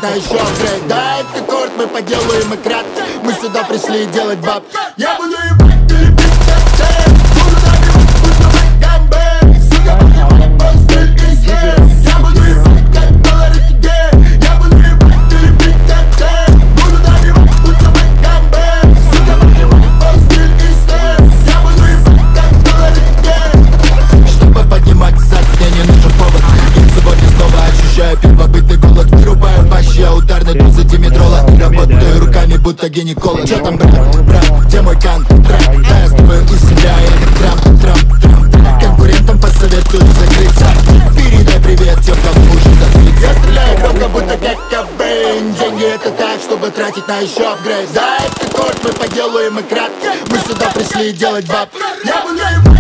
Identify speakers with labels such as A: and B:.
A: на еще апгрейд. Да, это корт, мы поделаем и крат. Мы сюда пришли делать баб. Я буду ебать, ты любишь коктейль. Буду набивать, пусть давай гамбей. Сука, понимай, мой стиль и здесь. Я буду ебать, как доллары тебе. Я буду ебать, ты любишь коктейль. Буду набивать, пусть давай гамбей. Сука, понимай, мой стиль и здесь. Я буду ебать, как доллары тебе. Чтобы поднимать зад, мне не нужен повод. И сегодня снова ощущаю первобытный голод. Вырубаю бащи, я ударной дозы димедрола. И работаю руками, будто гинеколог. Чё там, брат, где мой контракт? Тестовый из себя, я как Трамп. Конкурентам посоветую закрыться. Передай привет тем, кому уже закрыть. Я стреляю громко, будто как Кобейн. Деньги это так, чтобы тратить на еще апгрейд. Да, это корт, мы поделаем и кратко. Мы сюда пришли делать баб. Я буду